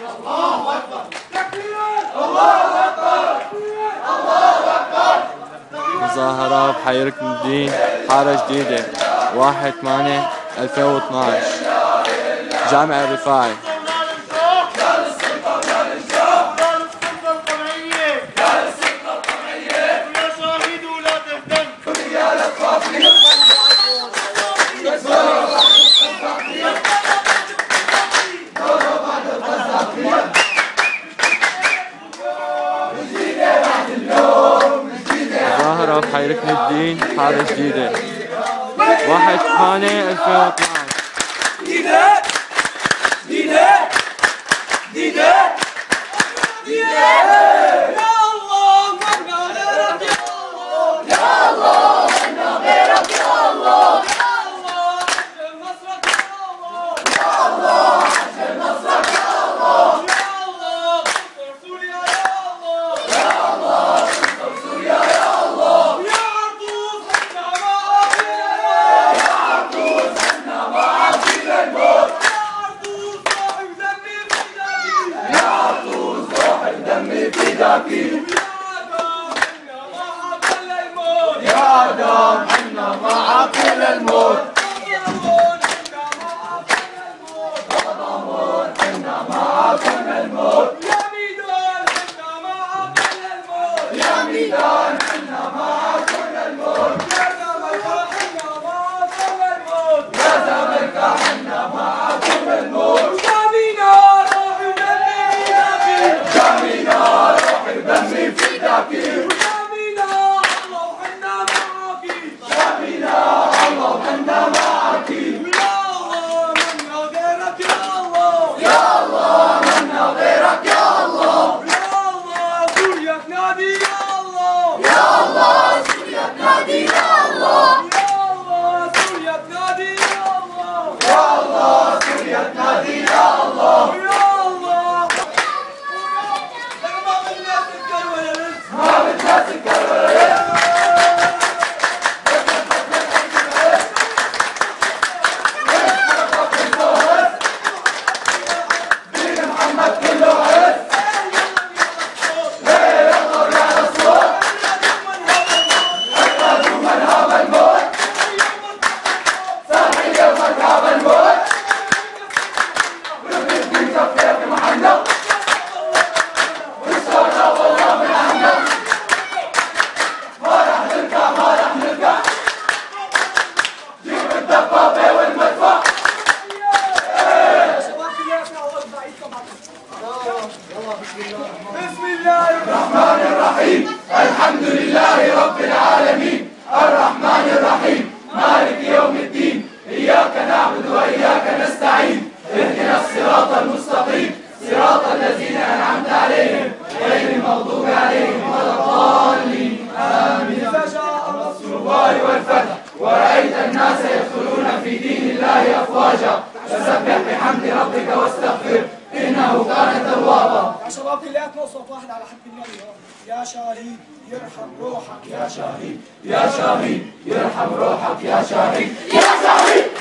مظاهرة بحي ركن الدين حارة جديدة 1/8/2012 جامع الرفاعي. مظاهرة بحي ركن الدين حارة جديدة 1/8/2012. يا دام حنا معك للموت. تضامن حنا معك للموت. يا ميدان حنا معك للموت. يا ميدان حنا معك للموت. يا زملكا حنا معك للموت. يا زملكا حنا معك للموت. جمينا روح ودمي فداكي. جمينا الله وحنا معاكي. جمينا الله وحنا معاكي. يا الله منا غيرك يا الله. يا الله منا غيرك يا الله. يا الله سوريا تنادي يا الله. يا الله سوريا تنادي يا الله. يا الله سوريا تنادي يا الله. يا الله سوريا تنادي يا الله. ما بدنا سكر ولا لسه. دين محمد كله عز. ليه يغدر يا رسول. اكرهوا من هذا الموت. صحيح من هذا الموت. ونبني الدين كفير محنا. بسم الله الرحمن الرحيم. الحمد لله رب العالمين. الرحمن الرحيم مالك يوم الدين. إياك نعبد وإياك نستعين. اهدنا الصراط المستقيم صراط الذين أنعمت عليهم غير المغضوب عليهم ولا الضالين آمين. إذا جاء نصر الله والفتح ورأيت الناس يدخلون في دين الله أفواجا فسبح بحمد ربك واستغفر إنه كان توابا. يا شباب كلياتنا صوت واحد على حد النبي. يا شهيد يرحم روحك. يا شهيد يا شهيد يرحم روحك. يا شهيد يا شهيد